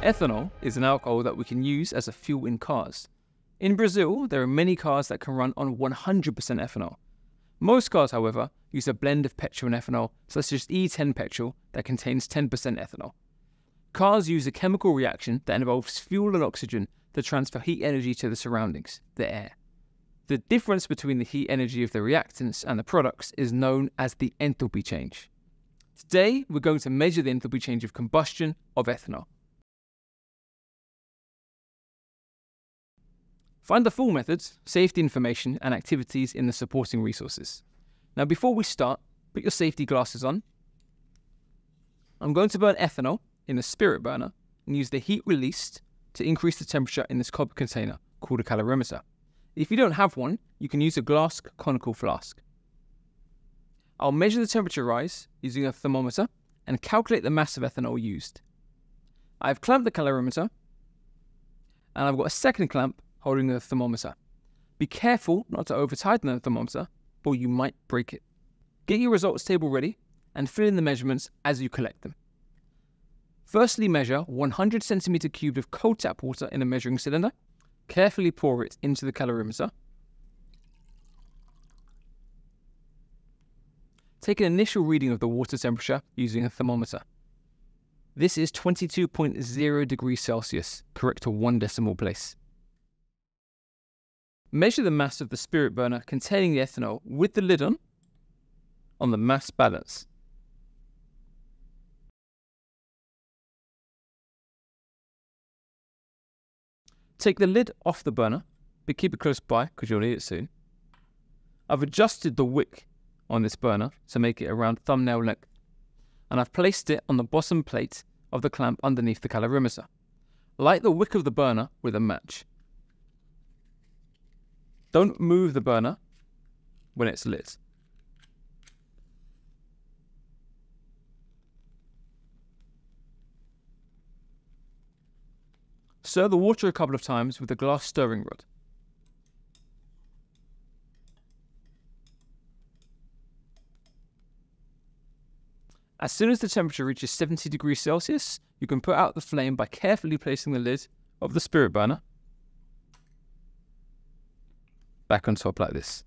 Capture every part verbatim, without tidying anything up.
Ethanol is an alcohol that we can use as a fuel in cars. In Brazil, there are many cars that can run on one hundred percent ethanol. Most cars, however, use a blend of petrol and ethanol, such as E ten petrol that contains ten percent ethanol. Cars use a chemical reaction that involves fuel and oxygen to transfer heat energy to the surroundings, the air. The difference between the heat energy of the reactants and the products is known as the enthalpy change. Today, we're going to measure the enthalpy change of combustion of ethanol. Find the full methods, safety information, and activities in the supporting resources. Now, before we start, put your safety glasses on. I'm going to burn ethanol in a spirit burner and use the heat released to increase the temperature in this copper container called a calorimeter. If you don't have one, you can use a glass conical flask. I'll measure the temperature rise using a thermometer and calculate the mass of ethanol used. I've clamped the calorimeter and I've got a second clamp holding the thermometer. Be careful not to over tighten the thermometer or you might break it. Get your results table ready and fill in the measurements as you collect them. Firstly, measure one hundred centimeter cubed of cold tap water in a measuring cylinder. Carefully pour it into the calorimeter. Take an initial reading of the water temperature using a thermometer. This is twenty-two point zero degrees Celsius, correct to one decimal place. Measure the mass of the spirit burner containing the ethanol with the lid on, on the mass balance. Take the lid off the burner, but keep it close by because you'll need it soon. I've adjusted the wick on this burner to make it around thumbnail length, and I've placed it on the bottom plate of the clamp underneath the calorimeter. Light the wick of the burner with a match. Don't move the burner when it's lit. Stir the water a couple of times with a glass stirring rod. As soon as the temperature reaches seventy degrees Celsius, you can put out the flame by carefully placing the lid of the spirit burner back on top like this.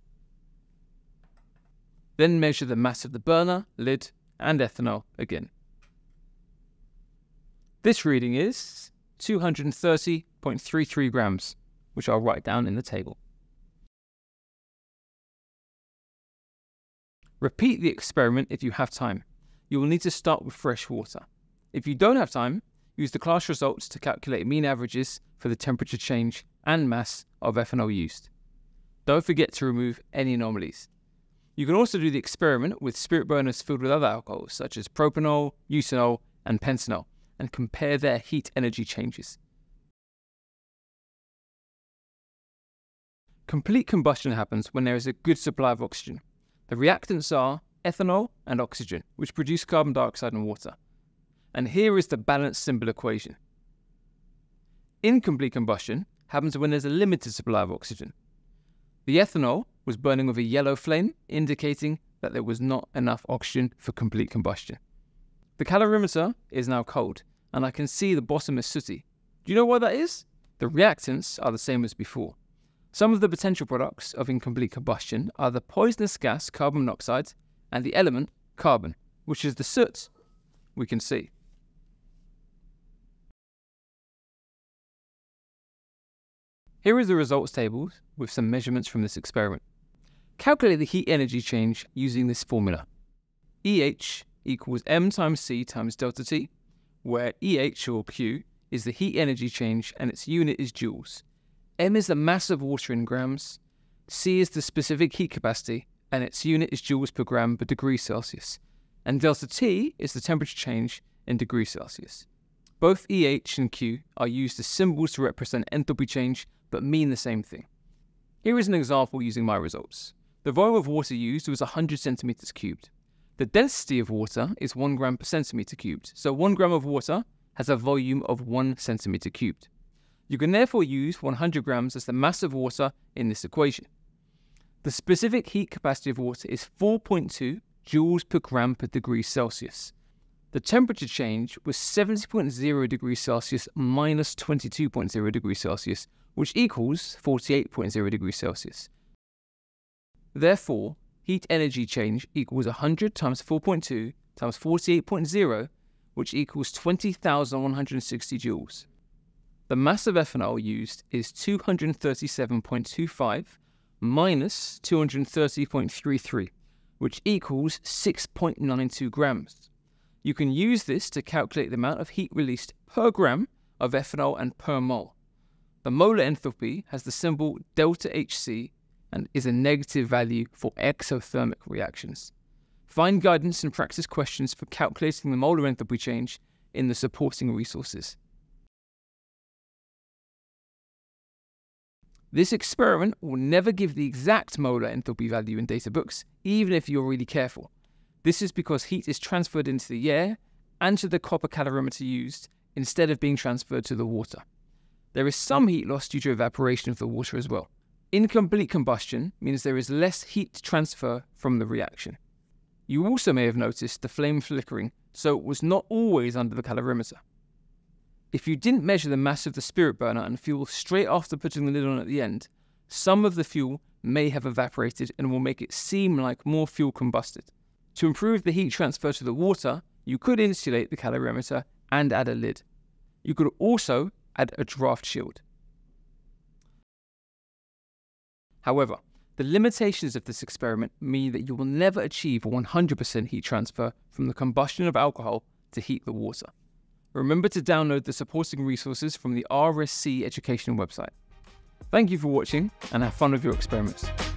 Then measure the mass of the burner, lid, and ethanol again. This reading is two hundred thirty point three three grams, which I'll write down in the table. Repeat the experiment if you have time. You will need to start with fresh water. If you don't have time, use the class results to calculate mean averages for the temperature change and mass of ethanol used. Don't forget to remove any anomalies. You can also do the experiment with spirit burners filled with other alcohols such as propanol, ethanol, and pentanol, and compare their heat energy changes. Complete combustion happens when there is a good supply of oxygen. The reactants are ethanol and oxygen, which produce carbon dioxide and water. And here is the balanced symbol equation. Incomplete combustion happens when there's a limited supply of oxygen. The ethanol was burning with a yellow flame, indicating that there was not enough oxygen for complete combustion. The calorimeter is now cold, and I can see the bottom is sooty. Do you know why that is? The reactants are the same as before. Some of the potential products of incomplete combustion are the poisonous gas carbon monoxide and the element carbon, which is the soot we can see. Here is the results table with some measurements from this experiment. Calculate the heat energy change using this formula. E H equals M times C times delta T, where E H or Q is the heat energy change and its unit is joules. M is the mass of water in grams, C is the specific heat capacity and its unit is joules per gram per degree Celsius, and delta T is the temperature change in degrees Celsius. Both E H and Q are used as symbols to represent enthalpy change but mean the same thing. Here is an example using my results. The volume of water used was one hundred centimeters cubed. The density of water is one gram per centimeter cubed, so one gram of water has a volume of one centimeter cubed. You can therefore use one hundred grams as the mass of water in this equation. The specific heat capacity of water is four point two joules per gram per degree Celsius. The temperature change was seventy point zero degrees Celsius minus twenty-two point zero degrees Celsius, which equals forty-eight point zero degrees Celsius. Therefore, heat energy change equals one hundred times four point two times forty-eight point zero, which equals twenty thousand one hundred sixty joules. The mass of ethanol used is two hundred thirty-seven point two five minus two hundred thirty point three three, which equals six point nine two grams. You can use this to calculate the amount of heat released per gram of ethanol and per mole. The molar enthalpy has the symbol delta H C and is a negative value for exothermic reactions. Find guidance and practice questions for calculating the molar enthalpy change in the supporting resources. This experiment will never give the exact molar enthalpy value in data books, even if you're really careful. This is because heat is transferred into the air and to the copper calorimeter used instead of being transferred to the water. There is some heat loss due to evaporation of the water as well. Incomplete combustion means there is less heat transfer from the reaction. You also may have noticed the flame flickering, so it was not always under the calorimeter. If you didn't measure the mass of the spirit burner and fuel straight after putting the lid on at the end, some of the fuel may have evaporated and will make it seem like more fuel combusted. To improve the heat transfer to the water, you could insulate the calorimeter and add a lid. You could also add a draft shield. However, the limitations of this experiment mean that you will never achieve one hundred percent heat transfer from the combustion of alcohol to heat the water. Remember to download the supporting resources from the R S C educational website. Thank you for watching and have fun with your experiments.